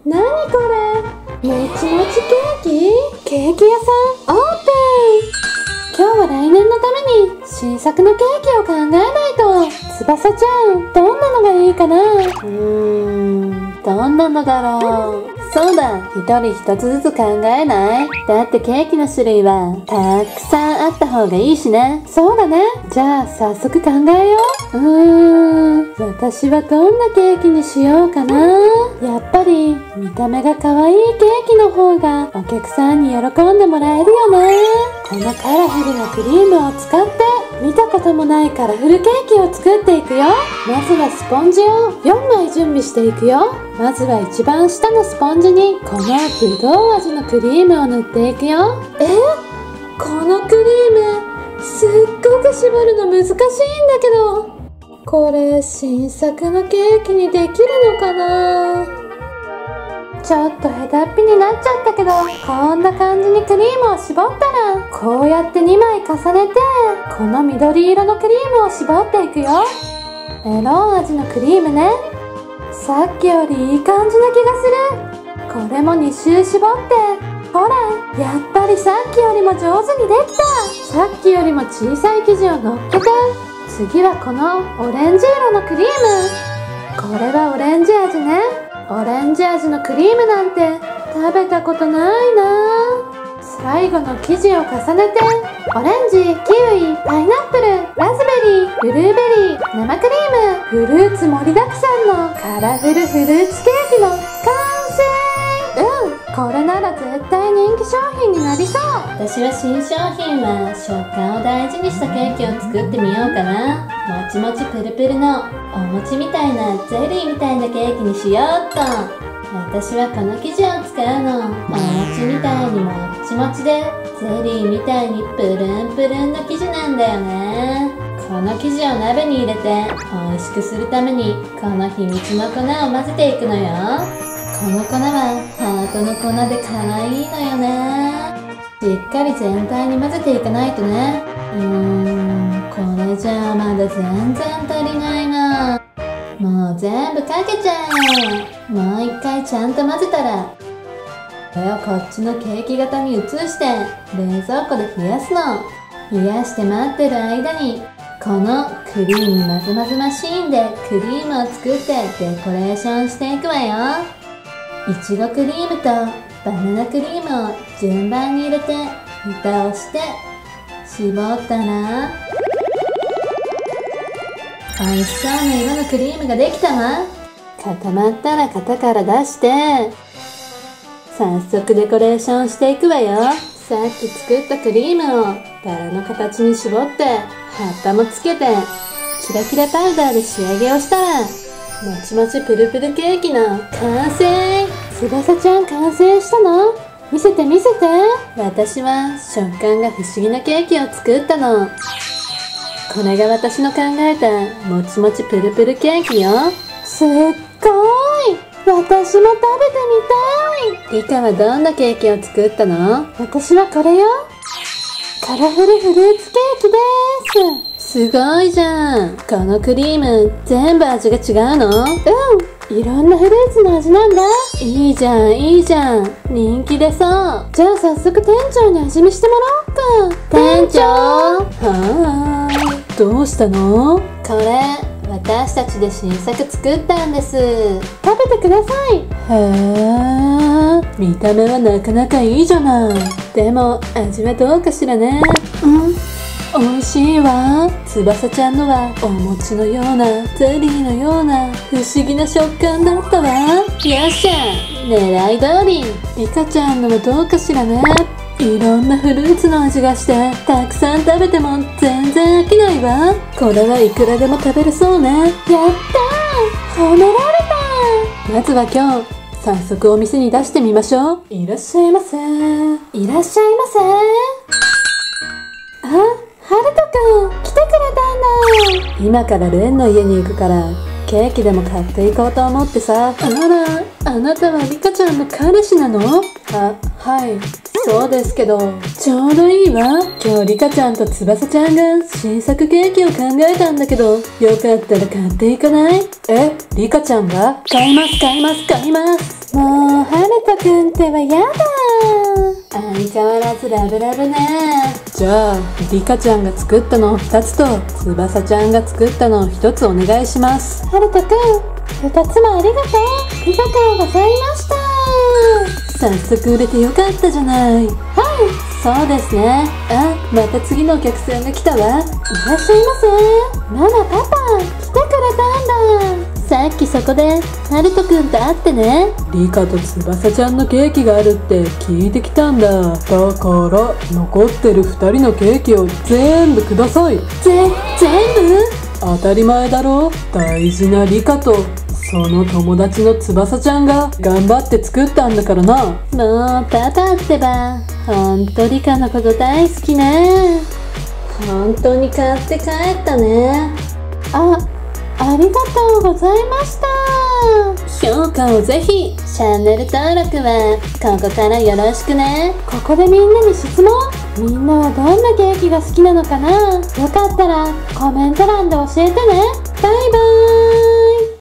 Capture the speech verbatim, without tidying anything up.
なにこれ？もちもちケーキ？ケーキ屋さんオープン！今日は来年のために新作のケーキを考えないと。翼ちゃん、どんなのがいいかな？うーん、どんなのだろう。そうだ、一人一つずつ考えない？だってケーキの種類はたくさんあった方がいいしね。そうだね。じゃあ早速考えよう。うーん、私はどんなケーキにしようかな。やっぱり見た目が可愛いケーキの方がお客さんに喜んでもらえるよね。このカラフルなクリームを使って見たこともないカラフルケーキを作っていくよ。まずはスポンジをよんまい準備していくよ。まずは一番下のスポンジにこのぶどう味のクリームを塗っていくよ。え？このクリームすっごく絞るの難しいんだけど、これ新作のケーキにできるのかな？ちょっとヘタっぴになっちゃったけど、こんな感じにクリームを絞ったら、こうやってにまい重ねて、この緑色のクリームを絞っていくよ。メロン味のクリームね。さっきよりいい感じな気がする。これもに周絞って、ほら、やっぱりさっきよりも上手にできた。さっきよりも小さい生地を乗っけて、次はこのオレンジ色のクリーム。これはオレンジ味ね。オレンジ味のクリームなんて食べたことないな。最後の生地を重ねて、オレンジ、キウイ、パイナップル、ラズベリー、ブルーベリー、生クリーム、フルーツ盛りだくさんのカラフルフルーツケーキの完成。うん、これなら絶対人気商品になりそう。 私は新商品は食感を大事にしたケーキを作ってみようかな。もちもちプルプルのお餅みたいなゼリーみたいなケーキにしようっと。私はこの生地を使うの。お餅みたいにもっちもちでゼリーみたいにプルンプルンの生地なんだよね。この生地を鍋に入れて美味しくするためにこの秘密の粉を混ぜていくのよ。この粉はハートの粉で可愛いのよね。しっかり全体に混ぜていかないとね。うーん、これじゃあまだ全然足りないな。もう全部かけちゃえ。もう一回ちゃんと混ぜたら、これをこっちのケーキ型に移して冷蔵庫で冷やすの。冷やして待ってる間に、このクリーム混ぜ混ぜマシーンでクリームを作ってデコレーションしていくわよ。いちごクリームとバナナクリームを順番に入れて蓋をして絞ったら、美味しそうな色のクリームができたわ。固まったら型から出して早速デコレーションしていくわよ。さっき作ったクリームをバラの形に絞って葉っぱもつけてキラキラパウダーで仕上げをしたら、もちもちプルプルケーキの完成。翼ちゃん完成したの？見せて見せて。私は食感が不思議なケーキを作ったの。これが私の考えたもちもちプルプルケーキよ。すっごーい、私も食べてみたい。リカはどんなケーキを作ったの？私はこれよ。カラフルフルーツケーキです。すごいじゃん。このクリーム全部味が違うの？うん、いろんなフルーツの味なんだ。いいじゃんいいじゃん、人気出そう。じゃあ早速店長に味見してもらおうか。店長。はーい、どうしたの？これ私たちで新作作ったんです。食べてください。へー、見た目はなかなかいいじゃない。でも味はどうかしらね。うん、美味しいわ。翼ちゃんのはお餅のようなゼリーのような不思議な食感だったわ。よっしゃ、狙い通り。リカちゃんのはどうかしらね。いろんなフルーツの味がしてたくさん食べても全然飽きないわ。これはいくらでも食べれそうね。やったー、褒められた。まずは今日早速お店に出してみましょう。いらっしゃいませ。いらっしゃいませ。あ、ハルトくん来てくれたんだ。今からレンの家に行くからケーキでも買っていこうと思ってさ。あら、あなたはリカちゃんの彼氏なの？あ、はい、そうですけど、ちょうどいいわ。今日リカちゃんと翼ちゃんが新作ケーキを考えたんだけど、よかったら買っていかない？え、リカちゃんが？買います買います買います。もうくんってはやだ。 相変わらずラブラブね。 じゃあリカちゃんが作ったのふたつと翼ちゃんが作ったのひとつお願いします。 はるとくん、ふたつもありがとう。ありがとうございました。 早速売れてよかったじゃない。 はい、 そうですね。あ、また次のお客さんが来たわ。 いらっしゃいませ。ママ、パパ、来てくれたんだ。 さっきそこでハルトくんと会ってね。 リカと翼ちゃんのケーキがあるって聞いてきたんだ。だから残ってるふたりのケーキを全部ください。 ぜ、全部？ 当たり前だろ。大事なリカとその友達の翼ちゃんが頑張って作ったんだからな。 もうパパってば、ほんとリカのこと大好きね。本当に買って帰ったね。 あ、ありがとうございました。 評価をぜひ。チャンネル登録はここからよろしくね。 ここでみんなに質問。みんなはどんなケーキが好きなのかな。よかったらコメント欄で教えてね。バイバーイ。